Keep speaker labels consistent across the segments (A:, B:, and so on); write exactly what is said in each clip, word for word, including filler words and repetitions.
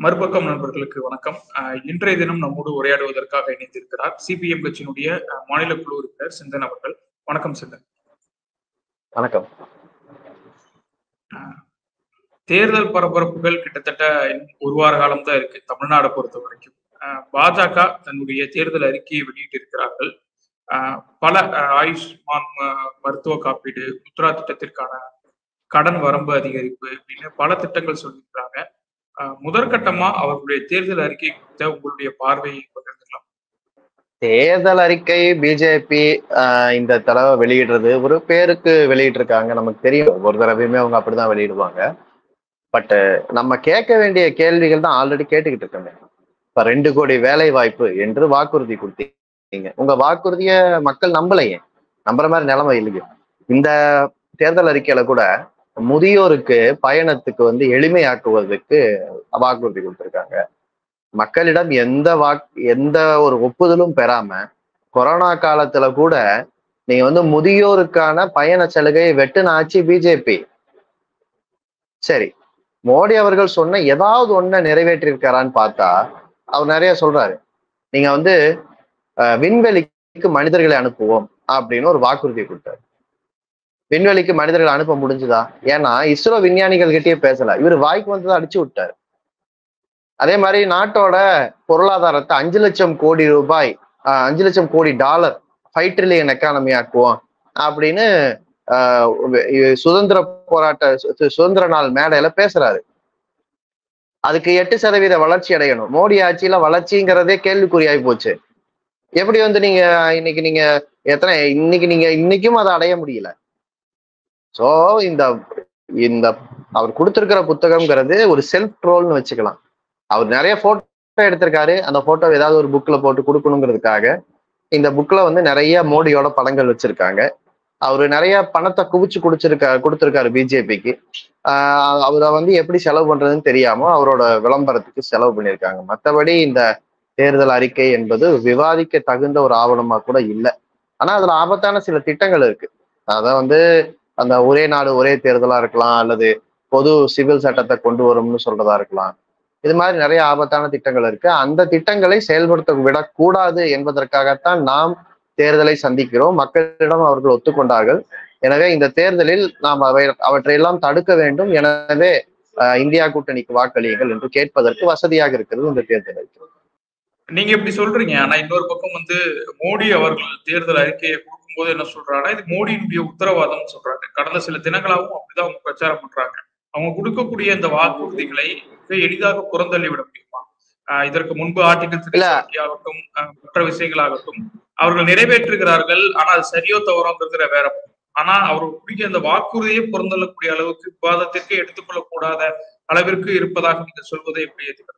A: மறுபக்கம் நண்பர்களுக்கு வணக்கம். இன்றைய தினம் நம்மோடு உரையாடுவதற்காக இணைந்திருக்கிறார் சிபிஎம் கட்சியினுடைய மாநில குழு உறுப்பினர் சிந்தன் அவர்கள். வணக்கம் சிந்தன்.
B: வணக்கம்.
A: தேர்தல் பரபரப்புகள் கிட்டத்தட்ட ஒரு வார காலம் தான் இருக்கு தமிழ்நாடை பொறுத்த வரைக்கும். பாஜக தன்னுடைய தேர்தல் அறிக்கையை வெளியிட்டிருக்கிறார்கள். பல ஆயுஷ்மான் மருத்துவ காப்பீடு, முத்ரா திட்டத்திற்கான கடன் வரம்பு அதிகரிப்பு அப்படின்னு பல திட்டங்கள் சொல்லியிருக்கிறாங்க. முதற்கட்டமா அவர்களுடைய தேர்தல் அறிக்கை குறித்த உங்களுடைய பார்வையை பகிர்ந்துக்கலாம்.
B: தேர்தல் அறிக்கை பிஜேபி இந்த தடவை வெளியிடுறது ஒரு பேருக்கு வெளியிட்டிருக்காங்க. நமக்கு தெரியும் ஒரு தடவையுமே அவங்க அப்படிதான் வெளியிடுவாங்க. பட் நம்ம கேட்க வேண்டிய கேள்விகள் தான் ஆல்ரெடி கேட்டுக்கிட்டு இருக்கோமே. இப்ப ரெண்டு கோடி வேலை வாய்ப்பு என்று வாக்குறுதி கொடுத்தீங்க. உங்க வாக்குறுதிய மக்கள் நம்பலையே, நம்புற மாதிரி நிலைமை இல்லையோ. இந்த தேர்தல் அறிக்கையில கூட முதியோருக்கு பயணத்துக்கு வந்து எளிமையாக்குவதற்கு வாக்குறுதி கொடுத்திருக்காங்க. மக்களிடம் எந்த வாக் எந்த ஒரு ஒப்புதலும் பெறாம கொரோனா காலத்துல கூட நீங்க வந்து முதியோருக்கான பயண சலுகையை வெட்டுன ஆட்சி பிஜேபி. சரி, மோடி அவர்கள் சொன்ன ஏதாவது ஒன்ன நிறைவேற்றிருக்காரான்னு பார்த்தா அவர் நிறைய சொல்றாரு. நீங்க வந்து விண்வெளிக்கு மனிதர்களை அனுப்புவோம் அப்படின்னு ஒரு வாக்குறுதி கொடுத்தாரு. விண்வெளிக்கு மனிதர்கள் அனுப்ப முடிஞ்சுதா? ஏன்னா இஸ்ரோ விஞ்ஞானிகள் கிட்டயே பேசல, இவர் வாய்க்கு வந்ததை அடிச்சு விட்டாரு. அதே மாதிரி நாட்டோட பொருளாதாரத்தை அஞ்சு லட்சம் கோடி ரூபாய் ஆஹ் அஞ்சு லட்சம் கோடி டாலர் ஃபைவ் ட்ரில்லியன் எக்கானமி ஆக்குவோம் அப்படின்னு ஆஹ் சுதந்திர போராட்ட சுதந்திர நாள் மேடையில பேசுறாரு. அதுக்கு எட்டு சதவீத வளர்ச்சி அடையணும். மோடி ஆட்சியில வளர்ச்சிங்கிறதே கேள்விக்குறியாகி போச்சு. எப்படி வந்து நீங்க இன்னைக்கு நீங்க எத்தனை இன்னைக்கு நீங்க இன்னைக்கும் அதை அடைய முடியல. சோ இந்த இந்த அவர் கொடுத்திருக்கிற புத்தகம்ங்கிறது ஒரு செல்ஃப் ட்ரோல்னு வச்சுக்கலாம். அவர் நிறைய போட்டோ எடுத்திருக்காரு. அந்த போட்டோ ஏதாவது ஒரு புக்ல போட்டு கொடுக்கணுங்கிறதுக்காக இந்த புக்ல வந்து நிறைய மோடியோட படங்கள் வச்சிருக்காங்க. அவரு நிறைய பணத்தை குவிச்சு குடிச்சிருக்கா கொடுத்திருக்காரு பிஜேபிக்கு. ஆஹ் அவரை வந்து எப்படி செலவு பண்றதுன்னு தெரியாம அவரோட விளம்பரத்துக்கு செலவு பண்ணியிருக்காங்க. மற்றபடி இந்த தேர்தல் அறிக்கை என்பது விவாதிக்க தகுந்த ஒரு ஆவணமா கூட இல்லை. ஆனா அதுல ஆபத்தான சில திட்டங்கள் இருக்கு. அதான் வந்து அந்த ஒரே நாடு ஒரே தேர்தலா இருக்கலாம், அல்லது பொது சிவில் சட்டத்தை கொண்டு வரும்னு சொல்றதா இருக்கலாம். இது மாதிரி நிறைய ஆபத்தான திட்டங்கள் இருக்கு. அந்த திட்டங்களை செயல்படுத்த விடக்கூடாது என்பதற்காகத்தான் நாம் தேர்தலை சந்திக்கிறோம். மக்களிடம் அவர்கள் ஒத்துக்கொண்டார்கள். எனவே இந்த தேர்தலில் நாம் அவை அவற்றையெல்லாம் தடுக்க வேண்டும். எனவே இந்தியா கூட்டணிக்கு வாக்களியுங்கள் என்று கேட்பதற்கு வசதியாக இருக்கிறது இந்த தேர்தல்.
A: நீங்க இப்படி சொல்றீங்க. ஆனா இன்னொரு பக்கம் வந்து மோடி அவர்கள் தேர்தல் அறிக்கையை கொடுக்கும்போது என்ன சொல்றாங்கன்னா, இது மோடியினுடைய உத்தரவாதம் சொல்றாங்க. கடந்த சில தினங்களாகவும் அப்படிதான் அவங்க பிரச்சாரம் பண்றாங்க. அவங்க கொடுக்கக்கூடிய இந்த வாக்குறுதிகளை மிக எளிதாக புறந்தள்ளி விட முடியுமா? ஆஹ் இதற்கு முன்பு ஆர்டிகல் ஆகட்டும், மற்ற விஷயங்களாகட்டும் அவர்கள் நிறைவேற்றுகிறார்கள். ஆனா அது சரியோ தவறோங்கிறதுல வேற. ஆனா அவர் குடிக்க அந்த வாக்குறுதியை புறந்தள்ளக்கூடிய அளவுக்கு விவாதத்திற்கு எடுத்துக்கொள்ளக்கூடாத அளவிற்கு இருப்பதாக நீங்க சொல்வதை எப்படி ஏற்றுக்கிறது?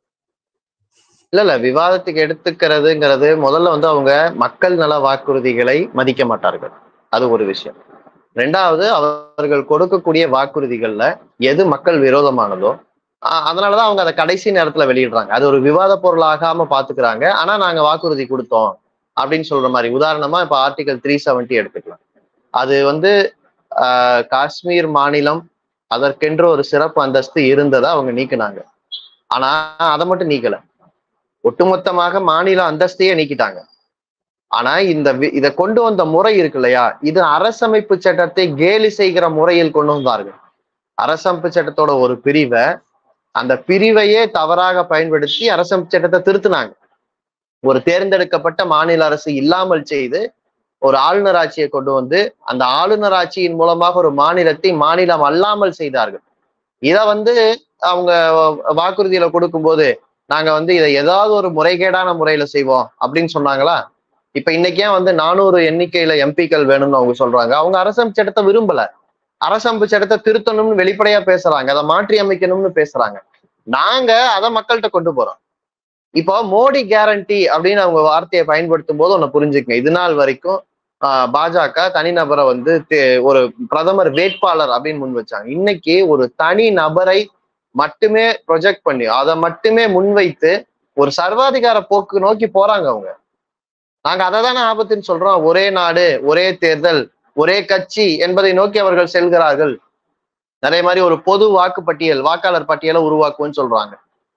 B: இல்ல இல்ல விவாதத்துக்கு எடுத்துக்கிறதுங்கிறது முதல்ல வந்து அவங்க மக்கள் நல வாக்குறுதிகளை மதிக்க மாட்டார்கள். அது ஒரு விஷயம். ரெண்டாவது, அவர்கள் கொடுக்கக்கூடிய வாக்குறுதிகள்ல எது மக்கள் விரோதமானதோ அதனாலதான் அவங்க அதை கடைசி நேரத்துல வெளியிடுறாங்க. அது ஒரு விவாத பொருள் ஆகாம பாத்துக்கிறாங்க. ஆனா நாங்க வாக்குறுதி கொடுத்தோம் அப்படின்னு சொல்ற மாதிரி. உதாரணமா இப்ப ஆர்டிகல் த்ரீ செவன்டி எடுத்துக்கலாம். அது வந்து ஆஹ் காஷ்மீர் மாநிலம் அதற்கென்று ஒரு சிறப்பு அந்தஸ்து இருந்ததை அவங்க நீக்கினாங்க. ஆனா அதை மட்டும் நீக்கல, ஒட்டுமொத்தமாக மாநில அந்தஸ்தையே நீக்கிட்டாங்க. ஆனா இந்த இதை கொண்டு வந்த முறை இருக்கு இல்லையா, இது அரசமைப்பு சட்டத்தை கேலி செய்கிற முறையில் கொண்டு வந்தார்கள். அரசமைப்பு சட்டத்தோட ஒரு பிரிவை அந்த பிரிவையே தவறாக பயன்படுத்தி அரசமைப்பு சட்டத்தை திருத்தினாங்க. ஒரு தேர்ந்தெடுக்கப்பட்ட மாநில அரசு இல்லாமல் செய்து ஒரு ஆளுநர் ஆட்சியை கொண்டு வந்து அந்த ஆளுநர் ஆட்சியின் மூலமாக ஒரு மாநிலத்தை மாநிலம் அல்லாமல் செய்தார்கள். இதை வந்து அவங்க வாக்குறுதியில கொடுக்கும்போது நாங்க வந்து இதை ஏதாவது ஒரு முறைகேடான முறையில செய்வோம் அப்படின்னு சொன்னாங்களா? இப்ப இன்னைக்கே வந்து நானூறு எண்ணிக்கையில எம்பிக்கள் வேணும்னு அவங்க சொல்றாங்க. அவங்க அரசமைப்பு சட்டத்தை விரும்பல, அரசமைப்பு சட்டத்தை திருத்தணும்னு வெளிப்படையா பேசுறாங்க, அதை மாற்றி அமைக்கணும்னு பேசுறாங்க. நாங்க அதை மக்கள்கிட்ட கொண்டு போறோம். இப்போ மோடி கேரண்டி அப்படின்னு அவங்க வார்த்தையை பயன்படுத்தும் போது ஒன்னு புரிஞ்சுக்கங்க. இது நாள் வரைக்கும் ஆஹ் பாஜக தனிநபரை வந்து ஒரு பிரதமர் வேட்பாளர் அப்படின்னு முன் வச்சாங்க. இன்னைக்கு ஒரு தனி நபரை மட்டுமே ப்ரொஜெக்ட் பண்ணி அதை மட்டுமே முன்வைத்து ஒரு சர்வாதிகார போக்கு நோக்கி போறாங்க அவங்க. நாங்க அதை தானே ஆபத்துன்னு சொல்றோம். ஒரே நாடு ஒரே தேர்தல் ஒரே கட்சி என்பதை நோக்கி அவர்கள் செல்கிறார்கள். நிறைய மாதிரி ஒரு பொது வாக்கு பட்டியல் வாக்காளர் பட்டியலை உருவாக்குவோன்னு சொல்றாங்க.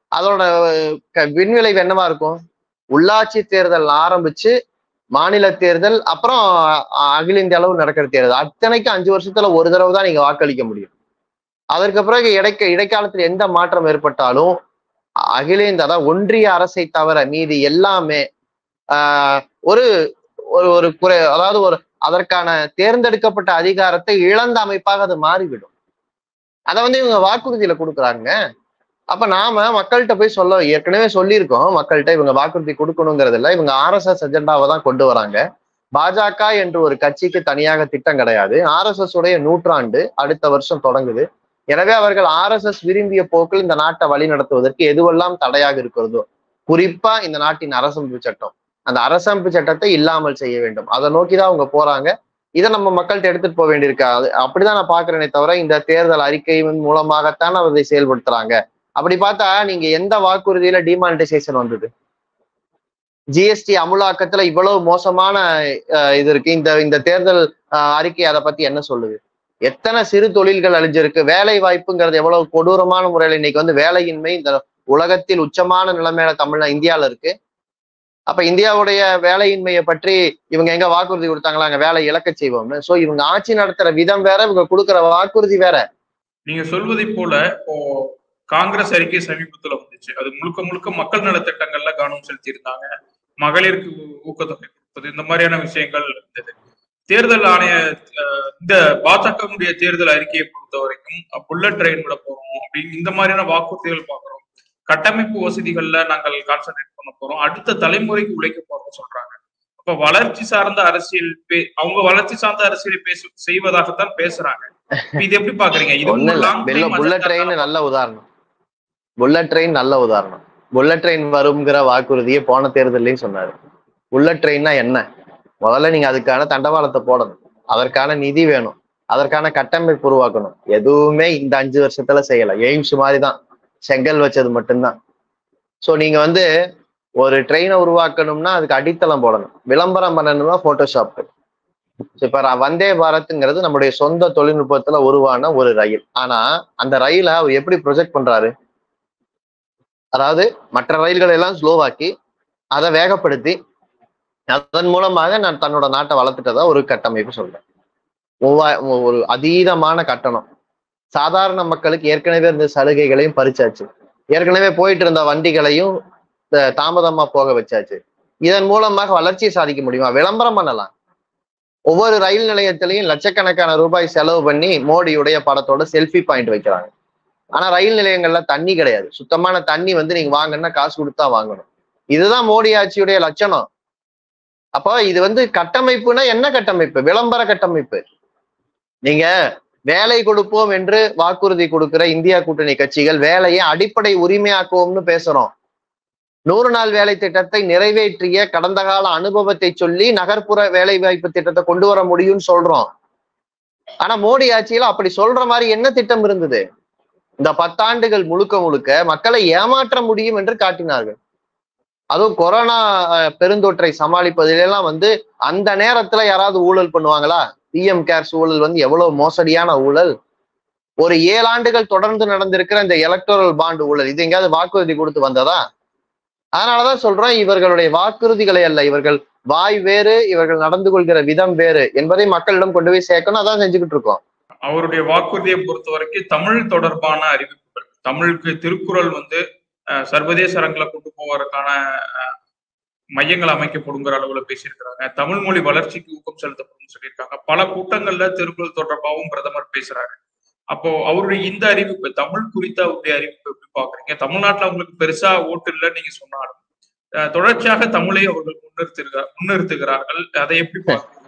B: அதோட விண்விளைவு என்னவா இருக்கும்? உள்ளாட்சி தேர்தல் ஆரம்பிச்சு மாநில தேர்தல், அப்புறம் அகில இந்திய அளவு நடக்கிற தேர்தல், அத்தனைக்கும் அஞ்சு வருஷத்துல ஒரு தடவை தான் நீங்க வாக்களிக்க முடியும். அதற்கு பிறகு இடைக்க இடைக்காலத்தில் எந்த மாற்றம் ஏற்பட்டாலும் அகில இந்திய அதாவது ஒன்றிய அரசை தவிர மீதி எல்லாமே ஆஹ் ஒரு ஒரு குறை அதாவது ஒரு அதற்கான தேர்ந்தெடுக்கப்பட்ட அதிகாரத்தை இழந்த அமைப்பாக அது மாறிவிடும். அதை வந்து இவங்க வாக்குறுதியில கொடுக்குறாங்க. அப்ப நாம மக்கள்கிட்ட போய் சொல்ல ஏற்கனவே சொல்லியிருக்கோம், மக்கள்கிட்ட இவங்க வாக்குறுதி கொடுக்கணுங்கிறது இல்லை, இவங்க ஆர் எஸ் எஸ் அஜெண்டாவை தான் கொண்டு வராங்க. பாஜக என்று ஒரு கட்சிக்கு தனியாக திட்டம் கிடையாது. ஆர் எஸ் எஸ் உடைய நூற்றாண்டு அடுத்த வருஷம் தொடங்குது. எனவே அவர்கள் ஆர் எஸ் எஸ் விரும்பிய போக்கில் இந்த நாட்டை வழி நடத்துவதற்கு எதுவெல்லாம் தடையாக இருக்கிறதோ, குறிப்பா இந்த நாட்டின் அரசமைப்பு சட்டம், அந்த அரசமைப்பு சட்டத்தை இல்லாமல் செய்ய வேண்டும், அதை நோக்கிதான் அவங்க போறாங்க. இதை நம்ம மக்கள்கிட்ட எடுத்துட்டு போக வேண்டியிருக்கா? அது அப்படிதான் நான் பாக்குறேனே தவிர இந்த தேர்தல் அறிக்கையின் மூலமாகத்தான் அதை செயல்படுத்துறாங்க. அப்படி பார்த்தா நீங்க எந்த வாக்குறுதியில டிமானிட்டைசேஷன் வந்தது? ஜிஎஸ்டி அமுலாக்கத்துல இவ்வளவு மோசமான இது இருக்கு. இந்த இந்த தேர்தல் அறிக்கை அதை பத்தி என்ன சொல்லுது? எத்தனை சிறு தொழில்கள் அழிஞ்சிருக்கு. வேலை வாய்ப்புங்கிறது எவ்வளவு கொடூரமான முறையில இன்னைக்கு வந்து வேலையின்மை இந்த உலகத்தில் உச்சமான நிலைமையில தமிழ்நா இந்தியாவில இருக்கு. அப்ப இந்தியாவுடைய வேலையின்மையை பற்றி இவங்க எங்க வாக்குறுதி கொடுத்தாங்களா? அங்க வேலை இழக்க செய்வோம்னு. சோ இவங்க ஆட்சி நடத்துற விதம் வேற, இவங்க கொடுக்குற வாக்குறுதி வேற.
A: நீங்க சொல்வதை போல இப்போ காங்கிரஸ் அறிக்கை சமீபத்துல வந்துச்சு. அது முழுக்க முழுக்க மக்கள் நலத்திட்டங்கள்ல கவனம் செலுத்தி இருந்தாங்க. மகளிருக்கு ஊக்கத்தொகை கொடுப்பது, இந்த மாதிரியான விஷயங்கள் இருந்தது. தேர்தல் ஆணைய இந்த பாஜகவுடைய தேர்தல் அறிக்கையை பொறுத்த வரைக்கும் புல்லட் ட்ரெயின் விட போறோம் அப்படின்னு இந்த மாதிரியான வாக்குறுதிகள் பார்க்கிறோம். கட்டமைப்பு வசதிகள்ல நாங்கள் கான்சென்ட்ரேட் பண்ண போறோம், அடுத்த தலைமுறைக்கு உழைக்க போறோம் சொல்றாங்க. அப்ப வளர்ச்சி சார்ந்த அரசியல் அவங்க வளர்ச்சி சார்ந்த அரசியலை பேச செய்வதாகத்தான் பேசுறாங்க. இது எப்படி பாக்குறீங்க? இது
B: புல்லட் ட்ரெயின் நல்ல உதாரணம். புல்லட் ட்ரெயின் நல்ல உதாரணம். புல்லட் ட்ரெயின் வருங்கிற வாக்குறுதியை போன தேர்தலையும் சொன்னாரு. புல்லட் ட்ரெயின்னா என்ன? முதல்ல நீங்க அதுக்கான தண்டவாளத்தை போடணும், அதற்கான நிதி வேணும், அதற்கான கட்டமைப்பு உருவாக்கணும். எதுவுமே இந்த அஞ்சு வருஷத்துல செய்யல. எய்ம்ஸ் மாதிரி தான், செங்கல் வச்சது மட்டும்தான். ஸோ நீங்க வந்து ஒரு ட்ரெயினை உருவாக்கணும்னா அதுக்கு அடித்தளம் போடணும், விளம்பரம் பண்ணணும்னா போட்டோஷாப். இப்ப வந்தே பாரத்ங்கிறது நம்முடைய சொந்த தொழில்நுட்பத்துல உருவான ஒரு ரயில். ஆனா அந்த ரயிலை அவர் எப்படி ப்ரொஜெக்ட் பண்றாரு? அதாவது மற்ற ரயில்களை எல்லாம் ஸ்லோவாக்கி அதை வேகப்படுத்தி அதன் மூலமாக நான் தன்னோட நாட்டை வளர்த்துட்டதா ஒரு கட்டமைப்பு சொல்றேன். மூவா ஒரு அதீதமான கட்டணம், சாதாரண மக்களுக்கு ஏற்கனவே இருந்த சலுகைகளையும் பறிச்சாச்சு, ஏற்கனவே போயிட்டு இருந்த வண்டிகளையும் தாமதமா போக வச்சாச்சு. இதன் மூலமாக வளர்ச்சியை சாதிக்க முடியுமா? விளம்பரம் பண்ணலாம். ஒவ்வொரு ரயில் நிலையத்திலையும் லட்சக்கணக்கான ரூபாய் செலவு பண்ணி மோடியுடைய படத்தோட செல்ஃபி பாயிண்ட் வைக்கிறாங்க. ஆனா ரயில் நிலையங்கள்ல தண்ணி கிடையாது. சுத்தமான தண்ணி வந்து நீங்க வாங்கன்னா காசு கொடுத்தா வாங்கணும். இதுதான் மோடி ஆட்சியுடைய லட்சணம். அப்போ இது வந்து கட்டமைப்புனா என்ன கட்டமைப்பு? விளம்பர கட்டமைப்பு. நீங்க வேலை கொடுப்போம் என்று வாக்குறுதி கொடுக்கிற இந்தியா கூட்டணி கட்சிகள் வேலையை அடிப்படை உரிமையாக்குவோம்னு பேசுறோம். நூறு நாள் வேலை திட்டத்தை நிறைவேற்றிய கடந்த கால அனுபவத்தை சொல்லி நகர்ப்புற வேலை வாய்ப்பு திட்டத்தை கொண்டு வர முடியும்னு சொல்றோம். ஆனா மோடி ஆட்சியில அப்படி சொல்ற மாதிரி என்ன திட்டம் இருந்தது? இந்த பத்தாண்டுகள் முழுக்க முழுக்க மக்களை ஏமாற்ற முடியும் என்று காட்டினார்கள். அதுவும் கொரோனா பெருந்தொற்றை சமாளிப்பதிலெல்லாம் வந்து அந்த நேரத்துல யாராவது ஊழல் பண்ணுவாங்களா? பிஎம் கேர்ஸ் ஊழல் வந்து எவ்வளவு மோசடியான ஊழல். ஒரு ஏழு ஆண்டுகள் தொடர்ந்து நடந்திருக்கிற இந்த எலக்டோரல் பாண்ட் ஊழல், இது எங்கேயாவது வாக்குறுதி கொடுத்து வந்ததா? அதனாலதான் சொல்றோம், இவர்களுடைய வாக்குறுதிகளை அல்ல, இவர்கள் வாய் வேறு, இவர்கள் நடந்து கொள்கிற விதம் வேறு என்பதை மக்களிடம் கொண்டு போய் சேர்க்கணும். அதான் செஞ்சுக்கிட்டு இருக்கோம்.
A: அவருடைய வாக்குறுதியை பொறுத்த வரைக்கும் தமிழ் தொடர்பான அறிவிப்புகள், தமிழுக்கு திருக்குறள் வந்து சர்வதேச அரங்கில கொண்டு போவதற்கான மையங்கள் அமைக்கப்படுங்கிற அளவுல பேசியிருக்கிறாங்க. தமிழ் மொழி வளர்ச்சிக்கு ஊக்கம் செலுத்தப்படும் சொல்லியிருக்காங்க. பல கூட்டங்கள்ல திருக்குறள் தொடர்பாகவும் பிரதமர் பேசுறாரு. அப்போ அவருடைய இந்த அறிவிப்பு, தமிழ் குறித்த அவருடைய அறிவிப்பு எப்படி பாக்குறீங்க? தமிழ்நாட்டுல அவங்களுக்கு பெருசா ஓட்டு இல்லைன்னு நீங்க சொன்னாலும் தொடர்ச்சியாக தமிழை அவர்கள் முன்னிறுத்துகிறார் முன்னிறுத்துகிறார்கள் அதை எப்படி பாக்குறீங்க?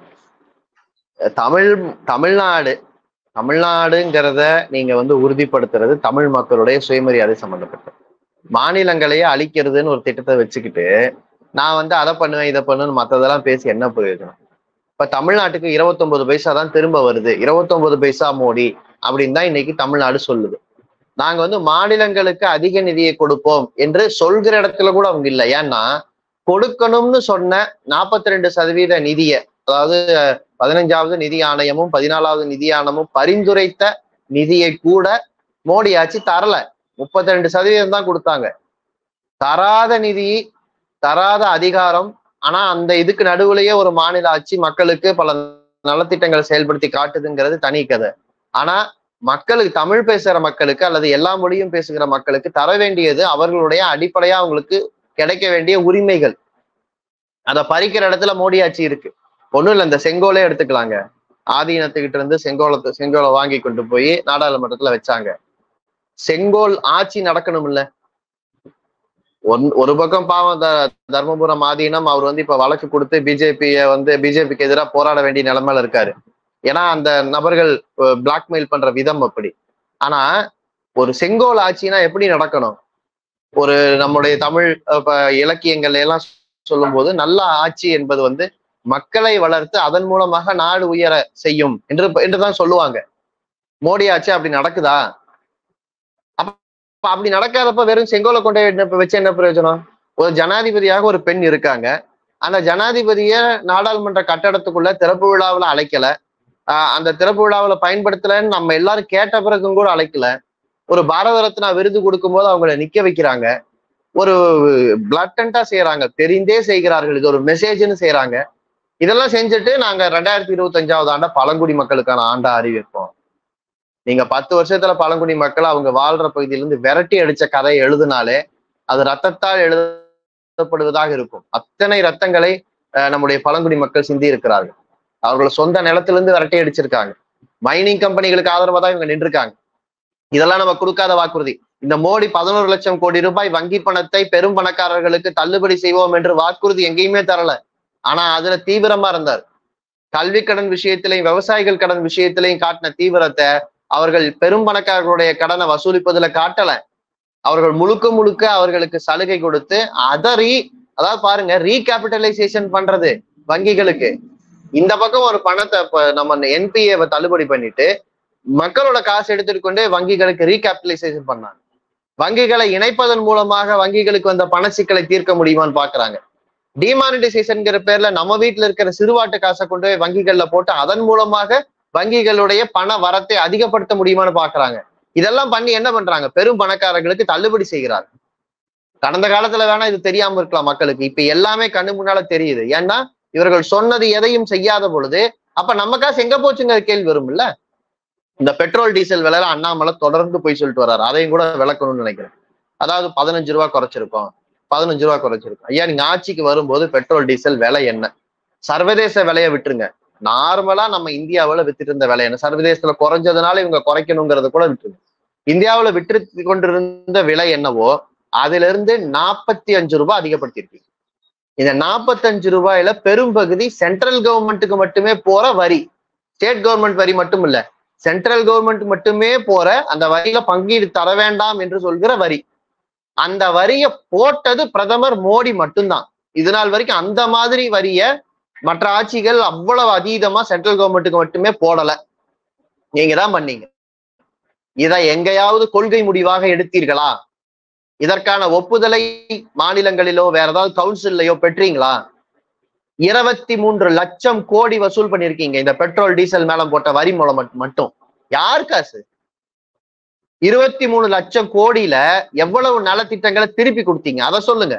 B: தமிழ் தமிழ்நாடு தமிழ்நாடுங்கிறத நீங்க வந்து உறுதிப்படுத்துறது தமிழ் மக்களுடைய சுயமரியாதை சம்பந்தப்பட்டது. மாநிலங்களையே அழிக்கிறதுன்னு ஒரு திட்டத்தை வச்சுக்கிட்டு நான் வந்து அதை பண்ணுவேன் இதை பண்ணுன்னு மற்றதெல்லாம் பேசி என்ன பிரயோஜனம்? இப்ப தமிழ்நாட்டுக்கு இருபத்தி ஒன்பது பைசா தான் திரும்ப வருது, இருபத்தி ஒன்பது பைசா மோடி அப்படின்னு தான் இன்னைக்கு தமிழ்நாடு சொல்லுது. நாங்க வந்து மாநிலங்களுக்கு அதிக நிதியை கொடுப்போம் என்று சொல்கிற இடத்துல கூட அவங்க இல்லை. ஏன்னா கொடுக்கணும்னு சொன்ன நாற்பத்தி ரெண்டு சதவீத நிதியை, அதாவது பதினஞ்சாவது நிதி ஆணையமும் பதினாலாவது நிதி ஆணையமும் பரிந்துரைத்த நிதியை கூட மோடி ஆட்சி தரல. முப்பத்தி ரெண்டு சதவீதம் தான் கொடுத்தாங்க. தராத நிதி, தராத அதிகாரம், ஆனா அந்த இதுக்கு நடுவுலயே ஒரு மாநில ஆட்சி மக்களுக்கு பல நலத்திட்டங்களை செயல்படுத்தி காட்டுதுங்கிறது தனி கதை. ஆனா மக்களுக்கு, தமிழ் பேசுற மக்களுக்கு அல்லது எல்லா மொழியும் பேசுகிற மக்களுக்கு தர வேண்டியது அவர்களுடைய அடிப்படையா அவங்களுக்கு கிடைக்க வேண்டிய உரிமைகள். அதை பறிக்கிற இடத்துல மோடி ஆட்சி இருக்கு. ஒண்ணும் இல்லை, இந்த செங்கோலே எடுத்துக்கலாங்க. ஆதீனத்துக்கிட்ட இருந்து செங்கோலத்தை செங்கோலை வாங்கி கொண்டு போய் நாடாளுமன்றத்துல வச்சாங்க. செங்கோல் ஆட்சி நடக்கணும் இல்ல. ஒன் ஒரு பக்கம் பாவம் தர்மபுரம் ஆதீனம் அவர் வந்து இப்ப வழக்கு கொடுத்து பிஜேபியை வந்து பிஜேபிக்கு எதிராக போராட வேண்டிய நிலைமையில இருக்காரு. ஏன்னா அந்த நபர்கள் பிளாக்மெயில் பண்ற விதம் அப்படி. ஆனா ஒரு செங்கோல் ஆட்சினா எப்படி நடக்கணும்? ஒரு நம்முடைய தமிழ் இலக்கியங்கள் எல்லாம் சொல்லும் போது நல்ல ஆட்சி என்பது வந்து மக்களை வளர்த்து அதன் மூலமாக நாடு உயர செய்யும் என்று என்றுதான் சொல்லுவாங்க. மோடி ஆட்சி அப்படி நடக்குதா? அப்ப அப்படி நடக்காதப்ப வெறும் செங்கோலை கொண்டு வச்சு என்ன பிரயோஜனம்? ஒரு ஜனாதிபதியாக ஒரு பெண் இருக்காங்க. அந்த ஜனாதிபதிய நாடாளுமன்ற கட்டடத்துக்குள்ள திறப்பு விழாவில் அழைக்கல. ஆஹ் அந்த திறப்பு விழாவில் பயன்படுத்தலன்னு நம்ம எல்லாரும் கேட்ட பிறகும் கூட அழைக்கல. ஒரு பாரத ரத்னா விருது கொடுக்கும் போது அவங்கள நிக்க வைக்கிறாங்க. ஒரு பிளட்டண்டா செய்யறாங்க, தெரிந்தே செய்கிறார்கள், இது ஒரு மெசேஜ்னு செய்யறாங்க. இதெல்லாம் செஞ்சுட்டு நாங்க ரெண்டாயிரத்தி இருபத்தி அஞ்சாவது ஆண்டா பழங்குடி மக்களுக்கான ஆண்டா அறிவிப்போம். நீங்க பத்து வருஷத்துல பழங்குடி மக்கள் அவங்க வாழ்ற பகுதியிலிருந்து விரட்டி அடிச்ச கதையை எழுதினாலே அது ரத்தத்தால் எழுதப்படுவதாக இருக்கும். அத்தனை ரத்தங்களை நம்முடைய பழங்குடி மக்கள் சிந்தி இருக்கிறார்கள். அவர்கள் சொந்த நிலத்திலிருந்து விரட்டி அடிச்சிருக்காங்க. மைனிங் கம்பெனிகளுக்கு ஆதரவா தான் இவங்க நின்றுருக்காங்க. இதெல்லாம் நம்ம கொடுக்காத வாக்குறுதி. இந்த மோடி பதினோரு லட்சம் கோடி ரூபாய் வங்கி பணத்தை பெரும் பணக்காரர்களுக்கு தள்ளுபடி செய்வோம் என்று வாக்குறுதி எங்கேயுமே தரல. ஆனா அதுல தீவிரமா இருந்தார். கல்வி கடன் விஷயத்திலையும் விவசாயிகள் கடன் விஷயத்திலையும் காட்டின தீவிரத்தை அவர்கள் பெரும் பணக்காரர்களுடைய கடனை வசூலிப்பதுல காட்டல. அவர்கள் முழுக்க முழுக்க அவர்களுக்கு சலுகை கொடுத்து அதறி, அதாவது பாருங்க, ரீகேபிட்டலைசேஷன் பண்றது வங்கிகளுக்கு. இந்த பக்கம் ஒரு பணத்தை நம்ம என்பிஏவை தள்ளுபடி பண்ணிட்டு மக்களோட காசு எடுத்துட்டு கொண்டு வங்கிகளுக்கு ரீகேபிட்டலைசேஷன் பண்ணாங்க. வங்கிகளை இணைப்பதன் மூலமாக வங்கிகளுக்கு வந்த பண சிக்கலை தீர்க்க முடியுமான்னு பாக்குறாங்க. டிமானிட்டைசேஷன்ங்கிற பேர்ல நம்ம வீட்டுல இருக்கிற சிறுவாட்டு காசை கொண்டு போய் வங்கிகள்ல போட்டு அதன் மூலமாக வங்கிகளுடைய பண வரத்தை அதிகப்படுத்த முடியுமான்னு பாக்குறாங்க. இதெல்லாம் பண்ணி என்ன பண்றாங்க? பெரும் பணக்காரர்களுக்கு தள்ளுபடி செய்கிறாங்க. கடந்த காலத்துல வேணா இது தெரியாம இருக்கலாம் மக்களுக்கு, இப்ப எல்லாமே கண்ணு முன்னால தெரியுது. ஏன்னா இவர்கள் சொன்னது எதையும் செய்யாத பொழுது அப்ப நம்ம காசு எங்க போச்சுங்கிற கேள்வி வரும் இல்ல. இந்த பெட்ரோல் டீசல் விலை அண்ணாமலை தொடர்ந்து போய் சொல்லிட்டு வர்றாரு. அதையும் கூட விளக்கணும்னு நினைக்கிறேன். அதாவது பதினஞ்சு ரூபா குறைச்சிருக்கோம், பதினஞ்சு ரூபா குறைச்சிருக்கோம். ஐயா, நீங்க ஆட்சிக்கு வரும்போது பெட்ரோல் டீசல் விலை என்ன? சர்வதேச விலையை விட்டுருங்க, நார்மலா நம்ம இந்தியாவில வித்துட்டு இருந்த விலை என்ன? சர்வதேசத்துல குறைஞ்சதுனால இவங்க குறைக்கணுங்கிறத கூட விட்டுருங்க. இந்தியாவில விட்டு கொண்டிருந்த விலை என்னவோ அதுல இருந்து நாற்பத்தி அஞ்சு ரூபாய் அதிகப்படுத்திருக்கீங்க. இந்த நாற்பத்தஞ்சு ரூபாயில பெரும்பகுதி சென்ட்ரல் கவர்மெண்ட்டுக்கு மட்டுமே போற வரி. ஸ்டேட் கவர்மெண்ட் வரி மட்டும் இல்ல, சென்ட்ரல் கவர்மெண்ட் மட்டுமே போற அந்த வரியில பங்கீடு தர வேண்டாம் என்று சொல்கிற வரி. அந்த வரியை போட்டது பிரதமர் மோடி மட்டும்தான். இது நாள் வரைக்கும் அந்த மாதிரி வரிய மற்ற ஆட்சிகள் அவ்வளவு அதீதமா சென்ட்ரல் கவர்மெண்ட்டுக்கு மட்டுமே போடல. நீங்க தான் பண்ணீங்க. இதை எங்கேயாவது கொள்கை முடிவாக எடுத்தீர்களா? இதற்கான ஒப்புதலை மாநிலங்களிலோ வேற ஏதாவது கவுன்சில்லையோ பெற்றீங்களா? இருபத்தி மூன்று லட்சம் கோடி வசூல் பண்ணிருக்கீங்க இந்த பெட்ரோல் டீசல் மேல போட்ட வரி மூலம் மட்டும். யார் காசு? இருபத்தி மூணு லட்சம் கோடியில எவ்வளவு நலத்திட்டங்களை திருப்பி கொடுத்தீங்க அதை சொல்லுங்க.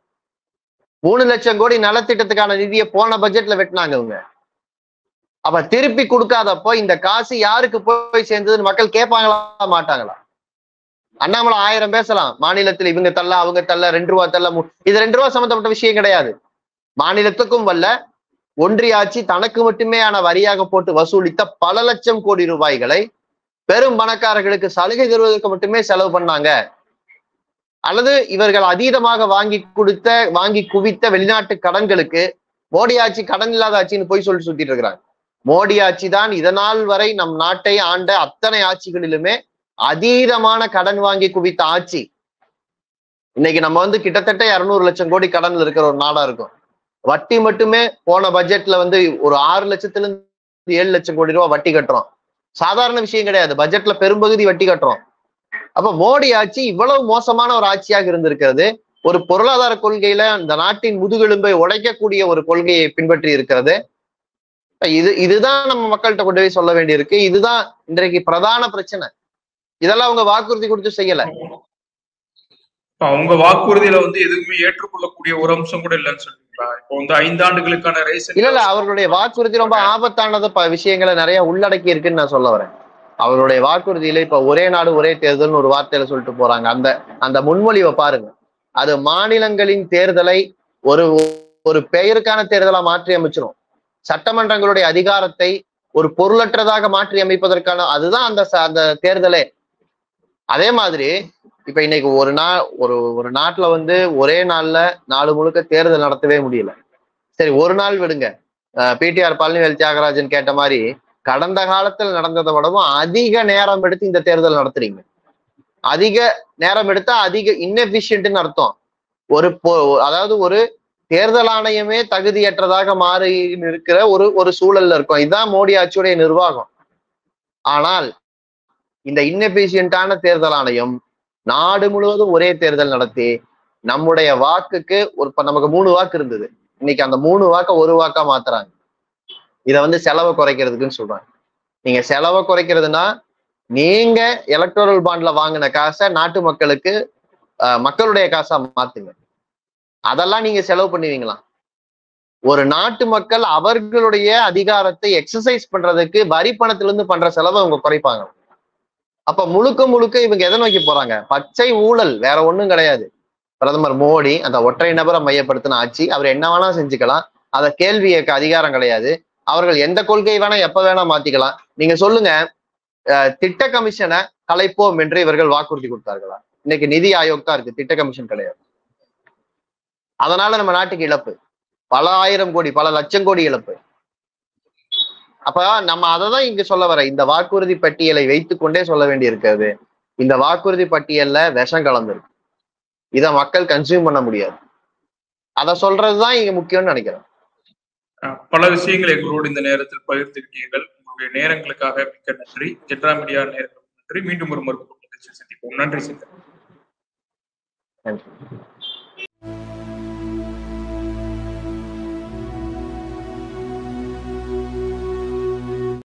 B: மூணு லட்சம் கோடி நலத்திட்டத்துக்கான நிதியை போன பட்ஜெட்ல வெட்டினாங்க இவங்க. அப்ப திருப்பி கொடுக்காதப்போ இந்த காசு யாருக்கு போய் சேர்ந்ததுன்னு மக்கள் கேட்பாங்களா மாட்டாங்களா? அண்ணாமலை ஆயிரம் பேசலாம், மாநிலத்தில் இவங்க தள்ள அவங்க தள்ள ரெண்டு ரூபா தள்ள, இது ரெண்டு ரூபா சம்பந்தப்பட்ட விஷயம் கிடையாது. மாநிலத்துக்கும் வல்ல, ஒன்றிய ஆட்சி தனக்கு மட்டுமே ஆன வரியாக போட்டு வசூலித்த பல லட்சம் கோடி ரூபாய்களை பெரும் பணக்காரர்களுக்கு சலுகை தருவதற்கு மட்டுமே செலவு பண்ணாங்க. அல்லது இவர்கள் அதீதமாக வாங்கி கொடுத்த வாங்கி குவித்த வெளிநாட்டு கடன்களுக்கு மோடி ஆட்சி கடன் இல்லாத ஆட்சின்னு போய் சொல்லி சுத்திட்டு இருக்கிறாங்க. மோடி ஆட்சி தான் இதனால் வரை நம் நாட்டை ஆண்ட அத்தனை ஆட்சிகளிலுமே அதீதமான கடன் வாங்கி குவித்த ஆட்சி. இன்னைக்கு நம்ம வந்து கிட்டத்தட்ட இருநூறு லட்சம் கோடி கடன்ல இருக்கிற ஒரு நாடா இருக்கும். வட்டி மட்டுமே போன பட்ஜெட்ல வந்து ஒரு ஆறு லட்சத்துல இருந்து ஏழு லட்சம் கோடி ரூபாய் வட்டி கட்டுறோம். சாதாரண விஷயம் கிடையாது, பட்ஜெட்ல பெரும்பகுதி வட்டி கட்டுறோம். அப்ப மோடி ஆட்சி இவ்வளவு மோசமான ஒரு ஆட்சியாக இருந்திருக்கிறது. ஒரு பொருளாதார கொள்கையில இந்த நாட்டின் முதுகெலும்பை உடைக்கக்கூடிய ஒரு கொள்கையை பின்பற்றி இருக்கிறது. இது இதுதான் நம்ம மக்கள்கிட்ட கொண்டு போய் சொல்ல வேண்டியிருக்கு. இதுதான் இன்றைக்கு பிரதான பிரச்சனை. இதெல்லாம் அவங்க வாக்குறுதி கொடுத்து செய்யல.
A: இப்ப அவங்க வாக்குறுதியில வந்து எதுவுமே ஏற்றுக்கொள்ளக்கூடிய ஒரு அம்சம் கூட இல்லைன்னு சொல்றீங்களா? இப்போ வந்து ஐந்தாண்டுகளுக்கான ரேஷன்
B: இல்ல இல்ல அவர்களுடைய வாக்குறுதி ரொம்ப ஆபத்தானது விஷயங்களை நிறைய உள்ளடக்கி இருக்குன்னு நான் சொல்ல வரேன். அவருடைய வாக்குறுதியில இப்ப ஒரே நாடு ஒரே தேர்தல்னு ஒரு வார்த்தையில சொல்லிட்டு போறாங்க. அந்த அந்த முன்மொழிவை பாருங்க. அது மாநிலங்களின் தேர்தலை ஒரு ஒரு பெயருக்கான தேர்தலா மாற்றி அமைச்சிடும். சட்டமன்றங்களுடைய அதிகாரத்தை ஒரு பொருளற்றதாக மாற்றி அமைப்பதற்கான அதுதான் அந்த அந்த தேர்தலே. அதே மாதிரி இப்ப இன்னைக்கு ஒரு நாள் ஒரு ஒரு நாட்டுல வந்து ஒரே நாள்ல நாடு முழுக்க தேர்தல் நடத்தவே முடியல. சரி, ஒரு நாள் விடுங்க. பிடிஆர் பழனிவேல் தியாகராஜன் கேட்ட மாதிரி கடந்த காலத்தில் நடந்ததை விடவும் அதிக நேரம் எடுத்து இந்த தேர்தல் நடத்துறீங்க. அதிக நேரம் எடுத்தா அதிக இன்எஃபிஷியன்ட்னு அர்த்தம். ஒரு அதாவது ஒரு தேர்தல் ஆணையமே தகுதியற்றதாக மாறி இருக்கிற ஒரு ஒரு சூழல்ல இருக்கும். இதுதான் மோடி ஆட்சியுடைய நிர்வாகம். ஆனால் இந்த இன்எஃபிஷியன்டான தேர்தல் ஆணையம் நாடு முழுவதும் ஒரே தேர்தல் நடத்தி நம்முடைய வாக்குக்கு ஒரு நமக்கு மூணு வாக்கு இருந்தது, இன்னைக்கு அந்த மூணு வாக்க ஒரு வாக்கா மாத்துறாங்க. இதை வந்து செலவை குறைக்கிறதுக்குன்னு சொல்றாங்க. நீங்க செலவை குறைக்கிறதுனா நீங்க எலக்டோரல் பாண்ட்ல வாங்கின காசை நாட்டு மக்களுக்கு மக்களுடைய காசா மாத்துங்க. அதெல்லாம் நீங்க செலவு பண்ணுவீங்களா? ஒரு நாட்டு மக்கள் அவர்களுடைய அதிகாரத்தை எக்ஸசைஸ் பண்றதுக்கு வரி பணத்திலிருந்து பண்ற செலவை அவங்க குறைப்பாங்க. அப்ப முழுக்க முழுக்க இவங்க எதை நோக்கி போறாங்க? பச்சை ஊழல், வேற ஒண்ணும் கிடையாது. பிரதமர் மோடி அந்த ஒற்றை நபரை மையப்படுத்தின ஆட்சி, அவர் என்ன வேணா செஞ்சுக்கலாம், அதை கேள்வி கேட்க அதிகாரம் கிடையாது. அவர்கள் எந்த கொள்கை வேணா எப்ப வேணா மாத்திக்கலாம். நீங்க சொல்லுங்க, திட்ட கமிஷனை கலைப்போம் என்று இவர்கள் வாக்குறுதி கொடுத்தார்களா? இன்னைக்கு நிதி ஆயோக் தான் இருக்கு, திட்ட கமிஷன் கிடையாது. அதனால நம்ம நாட்டுக்கு இழப்பு பல ஆயிரம் கோடி பல லட்சம் கோடி இழப்பு. அப்ப நம்ம அதை தான் இங்க சொல்ல வர, இந்த வாக்குறுதி பட்டியலை வைத்துக்கொண்டே சொல்ல வேண்டி இருக்கிறது. இந்த வாக்குறுதி பட்டியல்ல விஷம் கலந்துருக்கு, இதை மக்கள் கன்சியூம் பண்ண முடியாது. அதை சொல்றதுதான் இங்க முக்கியம்னு நினைக்கிறேன்.
A: பல விஷயங்கள் எங்களோடு இந்த நேரத்தில் பகிர்ந்துக்கிட்டீர்கள். உங்களுடைய நேரங்களுக்காக மிக்க நன்றி. ஜெட்ரா மீடியா நேரங்களுக்கு நன்றி. மீண்டும் ஒரு மறுபடியும் சந்திப்போம். நன்றி.
B: நன்றி.